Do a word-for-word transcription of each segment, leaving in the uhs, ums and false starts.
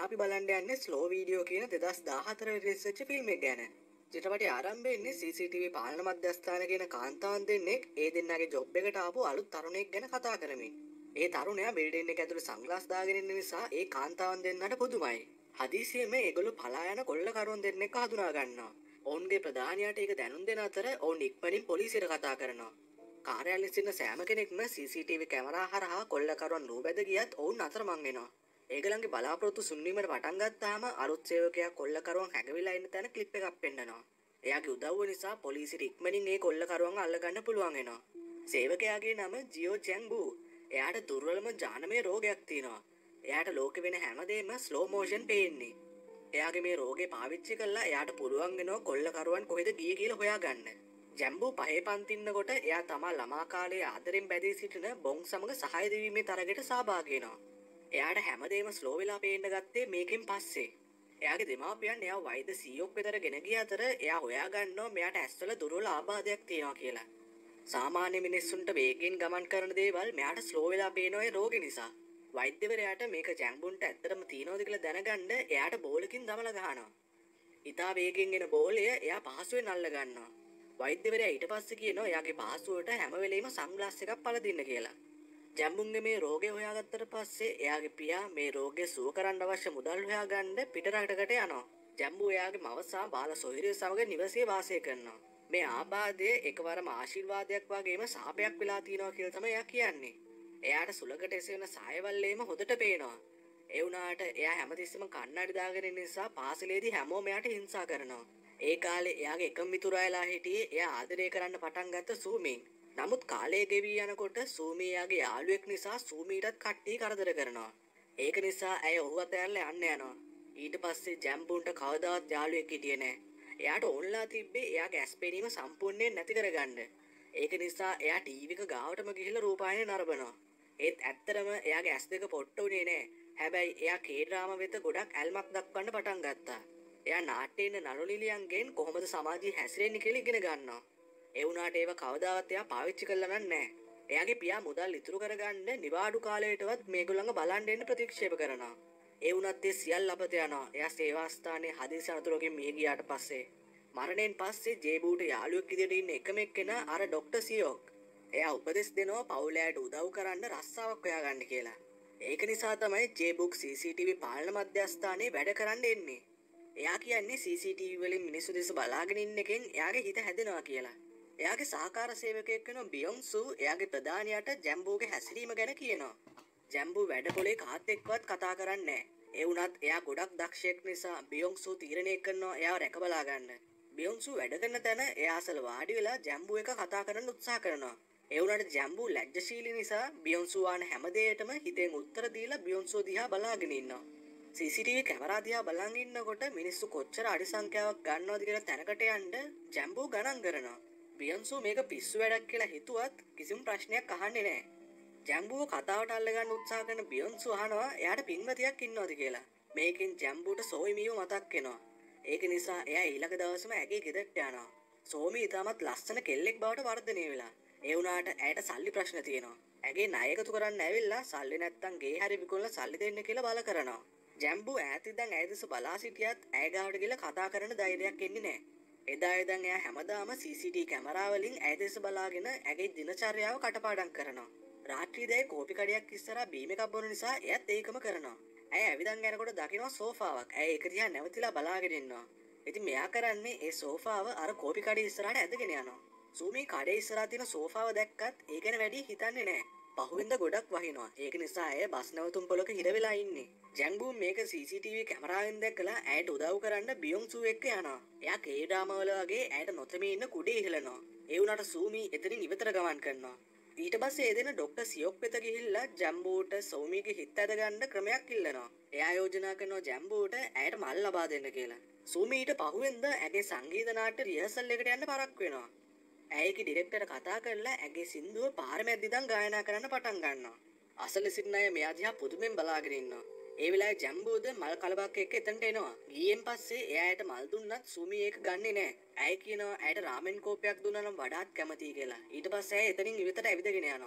අපි බලන්න යන්නේ ස්ලෝ වීඩියෝ කියන දෙදහස් දාහතර රිලීස් වෙච්ච ෆිල්ම් එක ගැන. චිත්‍රපටයේ ආරම්භය වෙන්නේ සී සී ටී වී පාලන මධ්‍යස්ථාන කියන කාන්තාවන් දෙන්නෙක් ඒ දෙන්නාගේ ජොබ් එකට ආපු අලුත් තරුණයෙක් ගැන කතා කරමින්. ඒ තරුණයා බිල්ඩින් එක ඇතුළේ සන්ග්ලාස් දාගෙන ඉන්න නිසා ඒ කාන්තාවන් දෙන්නට පුදුමයි. හදිසියෙම ඒගොල්ලෝ පලා යන කොල්ලකරුවන් දෙන්නෙක් හඳුනා ගන්නවා. ඔවුන්ගේ ප්‍රධානියාට ඒක දැනුම් දෙන අතර ඔවුන් ඉක්මනින් පොලිසියට කතා කරනවා. කාර්යාලයේ සිටින සෑම කෙනෙක්ම සී සී ටී වී කැමරා හරහා කොල්ලකරුවන් ලෝබැද ගියත් ඔවුන් අතරමං වෙනවා. ඒගොල්ලන්ගේ බලාපොරොත්තු සුන්වීමට පටන් ගත්තාම අලුත් සේවකයා කොල්ලකරුවන් හැඟවිලා ඉන්න තැන ක්ලිප් එකක් පෙන්නනවා. එයාගේ උදව්ව නිසා පොලිසියට ඉක්මනින් ඒ කොල්ලකරුවන් අල්ලගන්න පුළුවන් වෙනවා. සේවකයාගේ නම ජියෝ ජැන්බු. එයාට දුර්වලම ජානමය රෝගයක් තියෙනවා. එයාට ලෝකෙ වෙන හැමදේම ස්ලෝ මෝෂන් පේන්නේ. එයාගේ මේ රෝගේ පාවිච්චි කරලා එයාට පුළුවන් වෙනවා කොල්ලකරුවන් කොහෙද ගියේ කියලා හොයාගන්න. ජැම්බු පහේ පන්තින්නකොට එයා තමා ළමා කාලයේ ආදරෙන් බැඳී සිටින බොන් සමග සහාය දෙවීමේ තරගයට සහභාගී වෙනවා. එයාට හැමදේම ස්ලෝ වෙලා පේන්න ගත්තේ මේකෙන් පස්සේ. එයාගේ දෙමාපියන් එයා වෛද්‍ය සීයෝක් වෙතට ගෙන ගිය අතර එයා හොයාගන්නවා මෙයාට ඇස්වල දුර්වල ආබාධයක් තියෙනවා කියලා. සාමාන්‍ය මිනිස්සුන්ට වේගෙන් ගමන් කරන දේවල් මෙයාට ස්ලෝ වෙලා පේනවා ඒ රෝගේ නිසා. වෛද්‍යවරයාට මේක ජැම්බුන්ට ඇත්තටම තියෙනවද කියලා දැනගන්න එයාට බෝලකින් දමලා ගහනවා. ඉතා වේගෙන් එන බෝලය එයා පහසුවෙන් අල්ල ගන්නවා. වෛද්‍යවරයා ඊට පස්සේ කියනවා එයාගේ පාසුවට හැම වෙලෙම සන්ග්ලාස් එකක් පළදින්න කියලා. ජැම්බුන්ගේ මේ රෝගය හොයාගත්තට පස්සේ එයාගේ පියා මේ රෝගය සුව කරන්න අවශ්‍ය මුදල් හොයාගන්න පිටරටකට යනවා. ජැම්බු එයාගේ මව සහ බාල සොහිරිය සමග නිවසේ වාසය කරනවා. මේ ආබාධය එකවරම ආශිර්වාදයක් වගේම සාපයක් වෙලා තියෙනවා කියලා තමයි එයා කියන්නේ. එයාට සුලකට එසවෙන සායවල්ලේම හොදට පේනවා. ඒ වුණාට එයා හැමතිස්සෙම කන්නඩි දාගෙන ඉන්න නිසා පාසලේදී හැමෝම එයාට හිංසා කරනවා. ඒ කාලේ එයාගේ එකම මිතුරායලා හිටියේ එයා ආදරය කරන්න පටන් ගත්ත සූමින්. නමුත් කාලය ගෙවී යනකොට සූමී යාගේ යාළුවෙක් නිසා සූමීටත් කට්ටිය කරදර කරනවා. ඒක නිසා ඇය ඔහුව අතහැරලා යන්න යනවා. ඊට පස්සේ ජැම්බුන්ට කවදාවත් යාළුවෙක් හිටියේ නැහැ. එයාට ඕන්ලා තිබ්බේ එයාගේ ඇස් පෙනීම සම්පූර්ණයෙන් නැති කරගන්න. ඒක නිසා එයා ටීවී එක ගාවටම ගිහිල්ලා රූපాయනේ නරඹනවා. ඒත් ඇත්තටම එයාගේ ඇස් දෙක පොට්ට උනේ නැහැ. හැබැයි එයා කේ ඩ්‍රාමා වෙත ගොඩක් ඇල්මක් දක්වන්න පටන් ගත්තා. එයා නාට්‍යයේ ඉන්න නළු නිලියන්ගෙන් කොහොමද සමාජයේ හැසිරෙන්නේ කියලා ඉගෙන ගන්නවා. ඒ වුණාට ඒව කවදාවත් එයා පාවිච්චි කරලා නැහැ. එයාගේ පියා මුදල් ඉතුරු කරගන්න නිවාඩු කාලයටවත් මේගොල්ලන්ව බලන් දෙන්න ප්‍රතික්ෂේප කරනවා. ඒ වුණත් ඒ සියල්ල අපත යනවා. එයා සේවා ස්ථානයේ හදිසි අනතුරකින් මිය ගියාට පස්සේ මරණයෙන් පස්සේ ජේබූට යාළුවෙක් විදියට ඉන්න එකම එක්කෙනා අර ડોක්ටර් සියෝක්. එයා උපදෙස් දෙනවා පවුලයට උදව් කරන්න රස්සාවක් හොයාගන්න කියලා. ඒක නිසා තමයි ජේබුක් සී සී ටී වී පාලන මධ්‍යස්ථානයේ වැඩ කරන්න එන්නේ. එයා කියන්නේ සී සී ටී වී වලින් මිනිස්සු දෙස බලාගෙන ඉන්න එකෙන් එයාගේ හිත හැදෙනවා කියලා. එයාගේ සහකාර සේවකයෙක් වෙන බියොන්සු එයාගේ ප්‍රධානියාට ජැම්බුගේ හැසිරීම ගැන කියනවා. ජැම්බු වැඩපොලේ කාත් එක්කවත් කතා කරන්නේ නැහැ. ඒ වුණත් එයා ගොඩක් දක්ෂයෙක් නිසා බියොන්සු තීරණය කරනවා එයාව රැක බලා ගන්න. බියොන්සු වැඩ කරන තැන එයා අසල වාඩි වෙලා ජැම්බු එක කතා කරන්න උත්සාහ කරනවා. ඒ වුණාට ජැම්බු ලැජ්ජශීලී නිසා බියොන්සු ආන හැම දෙයකටම හිතෙන් උත්තර දීලා බියොන්සු දිහා බලාගෙන ඉන්නවා. සී සී ටී වී කැමරා දිහා බලන් ඉන්නකොට මිනිස්සු කොච්චර අඩි සංඛ්‍යාවක් ගන්නවද කියලා තැනකට යන්න ජැම්බු ගණන් කරනවා. බියොන්සු මේක පිස්සු වැඩක් කියලා හිතුවත් කිසිම ප්‍රශ්නයක් අහන්නේ නැහැ. ජැම්බුව කතාවට අල්ලගන්න උත්සාහ කරන බියොන්සු අහනවා එයාට පින්වතියක් ඉන්නවද කියලා. මේකෙන් ජැම්බුට සෝයිමිව මතක් වෙනවා. ඒක නිසා එයා ඊළඟ දවසේම ඇගේ ගෙදරට යනවා. සෝමි ඊටමත් ලස්සන කෙල්ලෙක් බවට වර්ධනය වෙලා. ඒ වුණාට ඇයට සල්ලි ප්‍රශ්න තියෙනවා. ඇගේ ණය එකතු කරන්න ඇවිල්ලා සල්ලි නැත්තම් ගේ හැරි විකුණලා සල්ලි දෙන්න කියලා බල කරනවා. ජැම්බු ඈත ඉඳන් ඇය දෙස බලා සිටියත් ඇය ගාවට ගිහලා කතා කරන්න ධෛර්යයක් එන්නේ නැහැ. එදා ඉඳන් එයා හැමදාම සී සී ටී වී කැමරා වලින් ඇය දෙස බලාගෙන ඇගේ දිනචර්යාව කටපාඩම් කරනවා. රාත්‍රී දැයි කෝපි කඩයක් ඉස්සරහා බීම එකක් බොන නිසා එයත් ඒකම කරනවා. ඇය ඇවිදන් යනකොට දකිනවා සෝෆාවක්. ඇය ඒක දිහා නැවතිලා බලාගෙන ඉන්නවා. ඉතින් මෙයා කරන්නේ ඒ සෝෆාව අර කෝපි කඩේ ඉස්සරහට ඇදගෙන යනවා. සූමි කඩේ ඉස්සරහා තියෙන සෝෆාව දැක්කත් ඒ ගැන වැඩි හිතන්නේ නැහැ. පහුවෙන්ද ගොඩක් වහිනවා. ඒක නිසා ඇය බස් නැවතුම් පොලක හිර වෙලා ඉන්නේ. ජැන්බු මේක සී සී ටී වී කැමරාවෙන් දැකලා ඇයට උදව් කරන්න බියොන්සු එක්ක යනවා. එයා කේ ඩ්‍රාමා වල වගේ ඇයට නොතෙමී ඉන්න කුඩේ ඉහලනවා. ඒ වුණාට සූමි එතනින් ඉවතට ගමන් කරනවා. ඊට පස්සේ ඒ දෙන ડોක්ටර් සියොක් වෙත ගිහිල්ලා ජැම්බුට සෞමිගේ හිත ඇද ගන්න ක්‍රමයක් ඉල්ලනවා. එයා යෝජනා කරනවා ජැම්බුට ඇයට මල් ලබා දෙන්න කියලා. සූමි ඊට පහුවෙන්ද ඇගේ සංගීත නාට්‍ය රිහර්සල් එකට යන්න පරක් වෙනවා. ඇයගේ ඩිරෙක්ටර්ට කතා කරලා ඇගේ සින්දුව පාර මැද්දේ ඉඳන් ගායනා කරන්න පටන් ගන්නවා. අසල සිටින අය මෙයා දිහා පුදුමෙන් බලාගෙන ඉන්නවා. ඒ වෙලාවේ ජැම්බුද මල් කලබක් එක්ක එතනට එනවා. ගියෙන් පස්සේ එයාට මල් දුන්නත් සූමි ඒක ගන්නෙ නෑ. ඇය කියනවා ඇයට රාමෙන් කෝපයක් දුන්නා නම් වඩාත් කැමතියි කියලා. ඊට පස්සේ ඇය එතනින් ඉවතට ඇවිදගෙන යනවා.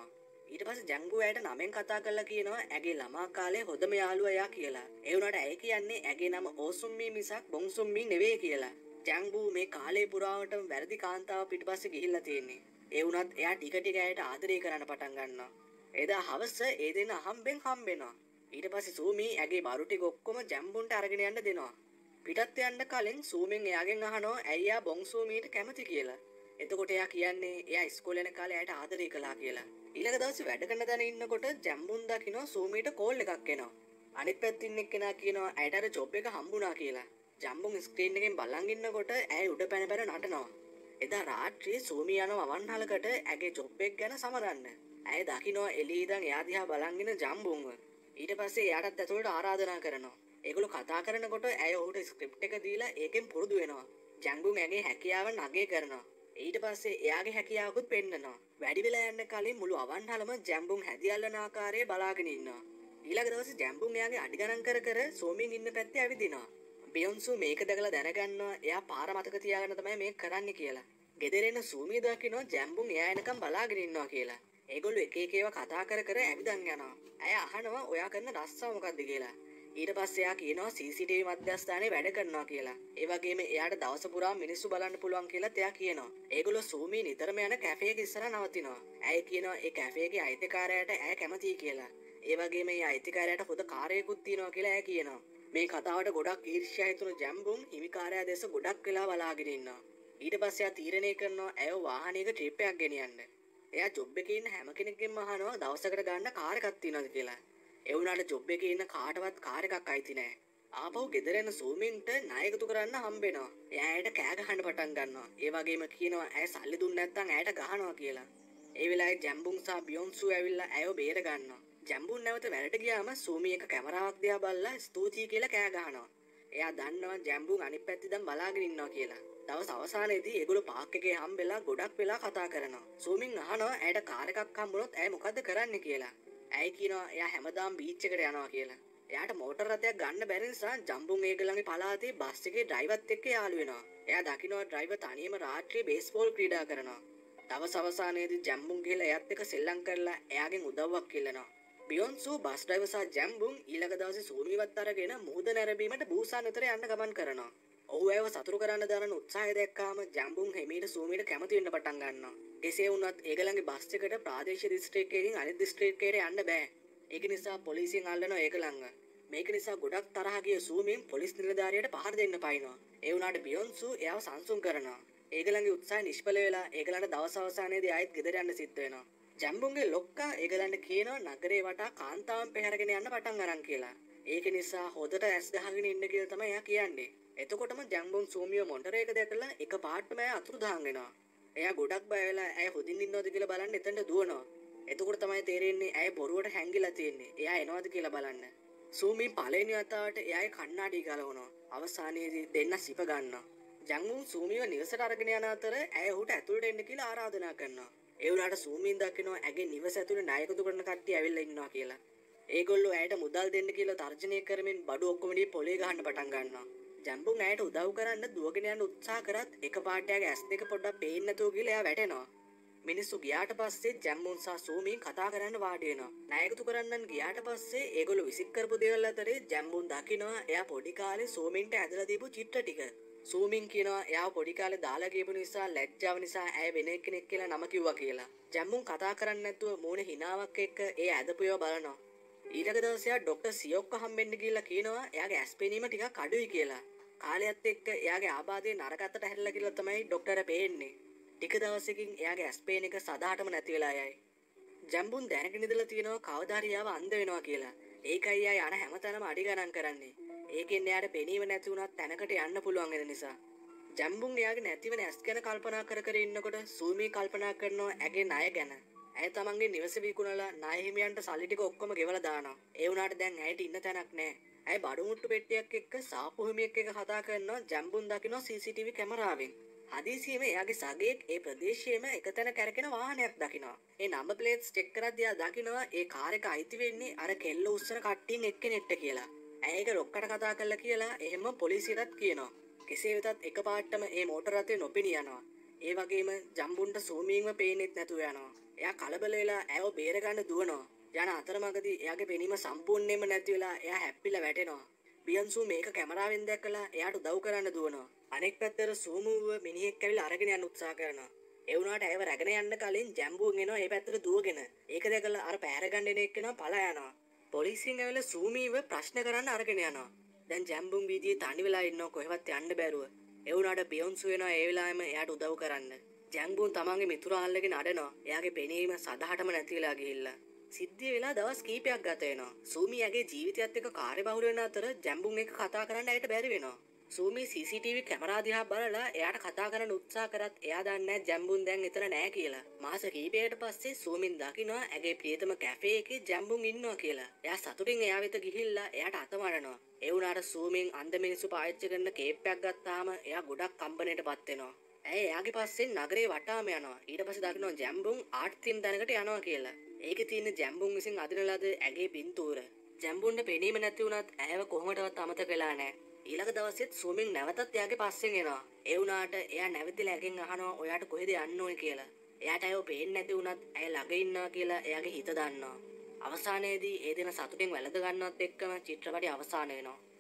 ඊට පස්සේ ජම්බු ඇයට නමෙන් කතා කරලා කියනවා ඇගේ ළමා කාලේ හොඳම යාළුවා එයා කියලා. ඒ වුණාට ඇය කියන්නේ ඇගේ නම ඕසුම්මී මිසක් බොන්සුම්මී නෙවෙයි කියලා. ජම්බු මේ කාලේ පුරාවටම වැරදි කාන්තාව පිටපස්සේ ගිහිල්ලා තියෙන්නේ. ඒ වුණත් එයා ටික ටික ඇයට ආදරය කරන්න පටන් ගන්නවා. එදා හවස ඒ දෙන්න හම්බෙන් හම්බෙනවා. ඊට පස්සේ සූමි ඇගේ බරු ටික ඔක්කොම ජම්බුන්ට අරගෙන යන්න දෙනවා. පිටත් යන්න කලින් සූමෙන් එයාගෙන් අහනවා ඇයි එයා බොන්සුමීට කැමති කියලා. එතකොට එයා කියන්නේ එයා ඉස්කෝලේ යන කාලේ ඇයට ආදරය කළා කියලා. ඊළඟ දවසේ වැඩ කරන තැන ඉන්නකොට ජම්බුන් දකිනවා සූමීට කෝල් එකක් එනවා. අනිත් පැත්තේ ඉන්න එක්කෙනා කියනවා ඇයට අර ජොබ් එක හම්බුණා කියලා. ජම්බුන් ස්ක්‍රීන් එකෙන් බලන් ඉන්නකොට ඇය උඩ පැන පැන නටනවා. එදා රාත්‍රියේ සූමි යනවා අවන්හලකට ඇගේ ජොබ් එක ගැන සමරන්න. ඇය දකිනවා එළියේ ඉඳන් එයා දිහා බලන් ඉන්න ජම්බුන්ව. ඊට පස්සේ එයාටත් ඇතුළට ආරාධනා කරනවා. ඒගොල්ලෝ කතා කරනකොට ඇය ඔහුට ස්ක්‍රිප්ට් එක දීලා ඒකෙන් පුරුදු වෙනවා. ජම්බුන් ඇගේ හැකියාව නගය කරනවා. ඊට පස්සේ එයාගේ හැකියාවකුත් පෙන්නනවා. වැඩි වෙලා යන්න කලින් මුළු අවන්හලම ජම්බුන් හැදියල්ලන ආකාරයේ බලාගෙන ඉන්නවා. ඊළඟ දවසේ ජම්බුන් එයාගේ අඩි ගණන් කර කර සෝමින් ඉන්න පැත්තේ ඇවිදිනවා. බියොන්සු මේක දැකලා දැනගන්නවා එයා පාර මතක තියාගෙන තමයි මේක කරන්නේ කියලා. ගෙදර එන සූමිය දකිනවා ජම්බුන් එයා එනකම් බලාගෙන ඉන්නවා කියලා. ඒගොල්ලෝ එක එක ඒවා කතා කර කර ඇවිදන් යනවා. ඇය අහනවා ඔයා කරන රස්සාව මොකද්ද කියලා. ඊට පස්සේ එයා කියනවා සී සී ටී වී මධ්‍යස්ථානයේ වැඩ කරනවා කියලා. ඒ වගේම එයාට දවස පුරා මිනිස්සු බලන්න පුළුවන් කියලා එයා කියනවා. ඒගොල්ලෝ සූමි නිතරම යන කැෆේ එක ඉස්සරහ නවතිනවා. ඇය කියනවා ඒ කැෆේ එකේ අයිතිකාරයාට ඇය කැමතියි කියලා. ඒ වගේම ඒ අයිතිකාරයාට හොඳ කාර්යයකුත් තියෙනවා කියලා ඇය කියනවා. මේ කතාවට ගොඩක් ඊර්ෂ්‍යා හිතුණු ජම්බුන් හිමිකාරයා දෙස ගොඩක් වෙලා බලාගෙන ඉන්නවා. ඊට පස්සේ එයා තීරණය කරනවා ඇයව වාහනයක ට්‍රිප් එකක් ගෙනියන්න. එයා ජොබ් එකේ ඉන්න හැම කෙනෙක්ගෙන්ම අහනවා දවසකට ගන්න කාර් එකක් තියෙනවද කියලා. ඒ වුණාට ජොබ් එකේ ඉන්න කාටවත් කාර් එකක් අයිති නැහැ. ආපහු ගෙදර එන සූමින්ට ණය එකතු කරන්න හම්බෙනවා. එයා ඇයට කෑ ගහන්න පටන් ගන්නවා. ඒ වගේම කියනවා ඇය සල්ලි දුන්නේ නැත්නම් ඇයට ගහනවා කියලා. ඒ වෙලාවේ ජම්බුන් සහ බියොන්සු ඇවිල්ලා ඇයව බේර ගන්නවා. ජම්බුන් නැවත වැඩට ගියාම සූමි එක කැමරාවක් දිහා බලලා ස්තුතියි කියලා කෑ ගහනවා. එයා දන්නවා ජම්බුන් අනිත් පැත්තේ දැන් බලාගෙන ඉන්නවා කියලා. දවස් අවසානයේදී ඒගොල්ලෝ පාක් එකේ හම්බෙලා ගොඩක් වෙලා කතා කරනවා. සූමින් අහනවා ඇයට කාර් එකක් හම්බුනොත් ඇය මොකද්ද කරන්නේ කියලා. ඇය කියනවා එයා හැමදාම බීච් එකට යනවා කියලා. එයාට මෝටර් රථයක් ගන්න බැරි නිසා ජම්බුන් ඒගොල්ලන්ගේ පළාතේ බස් එකේ ඩ්‍රයිවර්ත් එක්ක යාළු වෙනවා. එයා දකිනවා ඩ්‍රයිවර් තනියම රාත්‍රියේ බේස්බෝල් ක්‍රීඩා කරනවා. දවස් අවසානයේදී ජම්බුන් ගිහලා එයාත් එක්ක සෙල්ලම් කරලා එයාගෙන් උදව්වක් ඉල්ලනවා. බියොන්සු බස් ඩ්‍රයිවර් සහ ජම්බුන් ඊළඟ දවසේ සූමිවත් අරගෙන මුහුද නැරඹීමට බූසාන් වෙතට යන්න ගමන් කරනවා. ඔහු ඇයව සතුටු කරන්න දරන උත්සාහය දැක්කාම ජම්බුන් හිමීට සූමිට කැමති වෙන්න පටන් ගන්නවා. කෙසේ වුණත් ඒගොල්ලන්ගේ බස් එකට ප්‍රාදේශීය දිස්ත්‍රික්කයකින් අනිත් දිස්ත්‍රික්කයට යන්න බෑ. ඒක නිසා පොලිසියෙන් අල්ලනවා ඒගොල්ලන්ව. මේක නිසා ගොඩක් තරහ ගිය සූමින් පොලිස් නිලධාරියට පහර දෙන්න පයින්නවා. ඒ වුණාට බියොන්සු එයාව සංසුන් කරනවා. ඒගොල්ලන්ගේ උත්සාහය නිෂ්ඵල වෙලා ඒගොල්ලන්ට දවස් අවසානයේදී ආයෙත් ගෙදර යන්න සිද්ධ වෙනවා. ජම්බුන්ගේ ලොක්කා ඒගොල්ලන්ට කියනවා නගරේ වටා කාන්තාවන් පැහැරගෙන යන්න පටන් අරන් කියලා. ඒක නිසා හොදට ඇස් ගහගෙන ඉන්න කියලා තමයි එයා කියන්නේ. එතකොටම ජම්බුන් සූමියෝ මොන්ටර් එක දැකලා එක පාටම එයා අතුරුදහන් වෙනවා. එයා ගොඩක් බය වෙලා ඇය හොදින් ඉන්නවද කියලා බලන්න එතනට දුවනවා. එතකොට තමයි තේරෙන්නේ ඇය බොරුවට හැංගිලා තියෙන්නේ. එයා එනවද කියලා බලන්න. සූමි පළවෙනි වතාවට එයාගේ කණ්ණාඩි ගලවනවා. අවසානයේදී දෙන්න සිප ගන්නවා. ජම්බුන් සූමියව නිවසට අරගෙන යන අතර ඇය ඔහුට ඇතුළට එන්න කියලා ආරාධනා කරනවා. ඒ වුණාට සූමින් දකිනවා ඇගේ නිවස ඇතුළේ ණය එකතු කරන කට්ටිය ඇවිල්ලා ඉන්නවා කියලා. ඒගොල්ලෝ ඇයට මුදල් දෙන්න කියලා තර්ජනය කරමින් බඩු ඔක්කොම දී පොලේ ගහන්න පටන් ගන්නවා. ජම්බුන් ඇයට උදව් කරන්න දුවගෙන යන්න උත්සාහ කරත් එකපාරට එයාගේ ඇස් දෙක පොඩ්ඩක් පේන්නේ නැතුව ගිහලා එයා වැටෙනවා. මිනිස්සු ගියාට පස්සේ ජම්බුන් සහ සූමින් කතා කරන්න වාඩි වෙනවා. ණය එකතු කරන්නන් ගියාට පස්සේ ඒගොල්ලෝ විසික් කරපු දේවල් අතරේ ජම්බුන් දකිනවා එයා පොඩි කාලේ සූමින්ට ඇදලා දීපු චිත්‍ර ටික. සූමින් කියනවා එයාව පොඩි කාලේ දාලා ගියපු නිසා ලැජ්ජාව නිසා ඇය වෙන කෙනෙක් කියලා නම කිව්වා කියලා. ජම්බුන් කතා කරන්නේ නැතුව මූණේ හිනාවක් එක්ක ඒ ඇදපු ඒවා බලනවා. ඊළඟ දවසේ ඩොක්ටර් සියොක්ක හම්බෙන්න ගිහිල්ලා කියනවා එයාගේ ඇස් පෙනීම ටිකක් අඩුයි කියලා. කාලයත් එක්ක එයාගේ ආබාධය නරකත්තට හැරිලා කියලා තමයි ડોක්ටර්ට පේන්නේ. ටික දවසකින් එයාගේ ඇස් පේන එක සදාටම නැති වෙලා යයි. ජම්බුන් දැනගෙන ඉඳලා තියෙනවා කවදා හරි එයාව අන්ධ වෙනවා කියලා. ඒකයි එයා යන හැමතැනම අඩි ගණන් කරන්නේ. ඒකෙන් එයාට පෙනීම නැති වුණත් තැනකට යන්න පුළුවන් වෙන නිසා. ජම්බුන් එයාගේ නැතිවෙන ඇස් ගැන කල්පනා කර කර ඉන්නකොට සූමි කල්පනා කරනවා ඇගේ ණය ගැන. ඇය තමන්ගේ නිවස විකුණලා ණය හිමියන්ට සල්ලි ටික ඔක්කොම ගෙවලා දානවා. ඒ වුණාට දැන් ඇයට ඉන්න තැනක් නැහැ. ඇය බඩු මුට්ටු පෙට්ටියක් එක්ක සාපු හිමියෙක් එක්ක කතා කරනවා. ජම්බුන් දකිනවා සී සී ටී වී කැමරාවෙන්. හදිසියෙම එයාගේ සගයෙක් ඒ ප්‍රදේශයේම එකතැන කැරකෙන වාහනයක් දකිනවා. ඒ නම්බර් ප්ලේට්ස් චෙක් කරද්දී එයා දකිනවා ඒ කාර් එක අයිති වෙන්නේ අර කෙල්ල උස්සන කට්ටියන් එක්කෙනෙක්ට කියලා. ඇය ඒක ලොක්කට කතා කරලා කියලා එහෙම පොලිසියටත් කියනවා. කෙසේ වෙතත් එකපාරටම ඒ මෝටර රථය නොපෙනී යනවා. ඒ වගේම ජම්බුන්ට සූමීන්ව පේන්නෙත් නැතුව යනවා. එයා කලබල වෙලා ඇයව බේර ගන්න දුවනවා. යන අතරමඟදී එයාගේ පෙනීම සම්පූර්ණයෙන්ම නැති වෙලා එයා හැප්පිලා වැටෙනවා. බියන්සු මේක කැමරාවෙන් දැක්කලා එයාට උදව් කරන්න දුවනවා. අනෙක් පැත්තට සූමුව මිනිහෙක් ඇවිල්ලා අරගෙන යන්න උත්සාහ කරනවා. ඒ වුණාට ඇයව රැගෙන යන්න කලින් ජම්බුන් එනවා ඒ පැත්තට දුවගෙන. ඒක දැකලා අර පැහැර ගන්න එන එක්කෙනා පලා යනවා. පොලිසියෙන් ඇවිල්ලා සූමීව ප්‍රශ්න කරන්න අරගෙන යනවා. දැන් ජම්බුන් වීදියේ තනි වෙලා ඉන්නව කොහෙවත් යන්න බැරුව. ඒ වුණාට බියොන්සු වෙනවා ඒ වෙලාවෙම එයාට උදව් කරන්න. ජම්බුන් තමන්ගේ මිතුරා අල්ලගෙන අඬනවා. එයාගේ පෙනීම සදහටම නැතිලා ගිහිල්ලා. සිද්ධිය වෙලා දවස් කීපයක් ගත වෙනවා. සූමී ඇගේ ජීවිතයත් එක්ක කාර්යබහුල වෙන අතර ජම්බුන් එක්ක කතා කරන්න ඇයට බැරි වෙනවා. සූමී සී සී ටී වී කැමරා දිහා බලලා එයාට කතා කරන්න උත්සාහ කරත් එයා දන්නේ නැහැ ජම්බුන් දැන් එතන නැහැ කියලා. මාස කිහිපයකට පස්සේ සූමින් දකිනවා ඇගේ ප්‍රියතම කැෆේ එකේ ජම්බුන් ඉන්නවා කියලා. එයා සතුටින් එයා වෙත ගිහිල්ලා එයාට අතවරනවා. ඒ වුණාට සූමින් අන්ධ මිනිස්සු පාවිච්චි කරන කේප් එකක් ගත්තාම එයා ගොඩක් කම්පණයටපත් වෙනවා. ඇය එයාගේ පස්සෙන් නගරේ වටාම යනවා. ඊට පස්සේ දකිනවා ජම්බුන් ආර්ට් තීම් තැනකට යනවා කියලා. ඒකේ තියෙන ජම්බුන් විසින් අදින ලද ඇගේ පින්තූර. ජම්බුන්ට පෙනීම නැති වුණත් ඇයව කොහොමදවත් අමතක වෙලා නැහැ. ඊළඟ දවසෙත් සූමින් නැවතත් එයාගේ පස්සෙන් එනවා. ඒ වුණාට එයා නැවතිලා ඇගෙන් අහනවා ඔයාට කොහෙද යන්න ඕනේ කියලා. එයාට ඇයව පේන්නේ නැති වුණත් ඇය ළඟ ඉන්නවා කියලා එයාගේ හිත දන්නවා. අවසානයේදී ඒ දෙන සතුටින් වැළඳ ගන්නවත් එක්කම චිත්‍රපටය අවසන් වෙනවා.